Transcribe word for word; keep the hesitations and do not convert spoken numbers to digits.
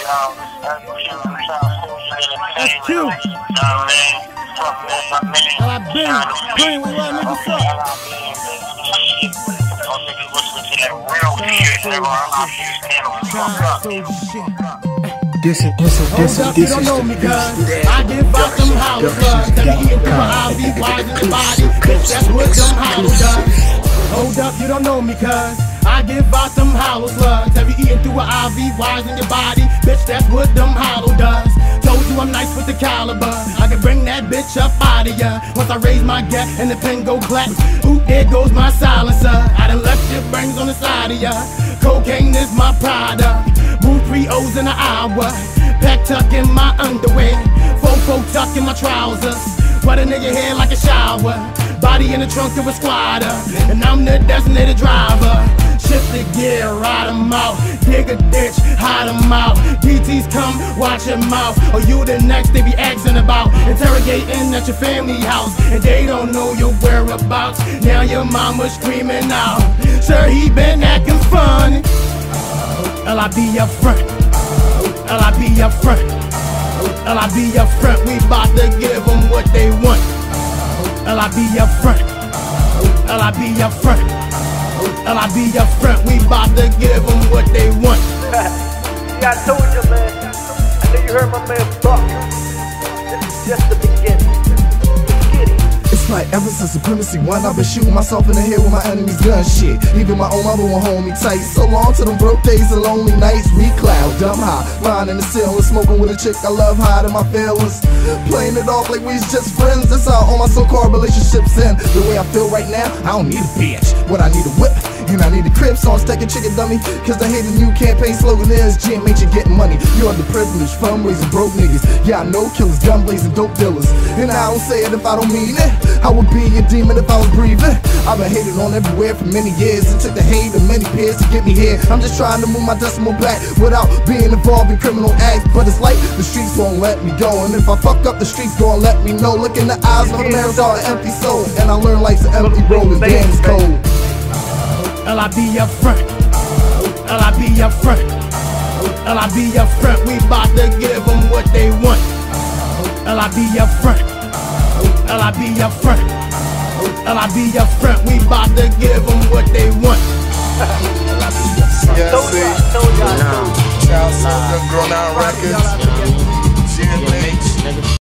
That's cute. L I B, Green, we run niggas up. This is, this is, this is, this is, you don't know me, cuz I give out them hollow slugs. Tell me eating through my I V wires in the body. Bitch, that's what them hollow does. Hold up, you don't know me, cuz I give out them hollow slugs. Have you eaten through an I V wires in your body? Bitch, that's what them hollow does. Told you I'm nice with the caliber. I can bring that bitch up out of ya. Once I raise my gap and the pen go clap. Ooh, there goes my silencer. I done left your brains on the side of ya. Cocaine is my product. Move three O's in an hour. Pack tuck in my underwear. Fofo tuck in my trousers. Wet a nigga hair like a shower. Body in the trunk of a squatter. And I'm the designated driver. Shift the gear, ride 'em out. Dig a ditch, hide 'em out. D Ts come, watch 'em out. Or you the next they be asking about. Interrogating at your family house. And they don't know your whereabouts. Now your mama's screaming out. Sir, he been acting funny. L I B up front. L I B up front. L I B up front. We bout to give them what they want. L I B up front. L I B up front. L I B up front. We bout to give them what they want. Yeah, I told you, man. I know you heard my man Bucky. This is just the beginning. It's like ever since Supremacy one, I've been shooting myself in the head with my enemy's gun shit. Even my own mother won't hold me tight. So long to them broke days and lonely nights. We cloud, dumb high, lying in the ceiling, smoking with a chick I love, hiding my feelings. Playing it off like we was just friends. That's how all my so-called relationships end. The way I feel right now, I don't need a bitch. What I need a whip, and I need a crib, so I'm stacking chicken dummy. Cause I hate the new campaign slogan is G M H and getting money. You are the privileged, fundraising broke niggas. Yeah, I know killers, gun blazing, dope dealers. And I don't say it if I don't mean it. I would be a demon if I was breathing. I've been hated on everywhere for many years. It took the hate of many peers to get me here. I'm just trying to move my decimal back without being involved in criminal acts. But it's like the streets won't let me go. And if I fuck up, the streets gon' let me know. Look in the eyes of a man saw an empty soul. And I learned life's an empty road and damn it's cold. L I B up front. L I B up front. L I B up front. We bout to give them what they want. L I B up front. L I B up front. L I B up front. We bout to give them what they want. Yeah, Told see, you, I told you, I told you. Child Soldier, Grown Out Records, G M H.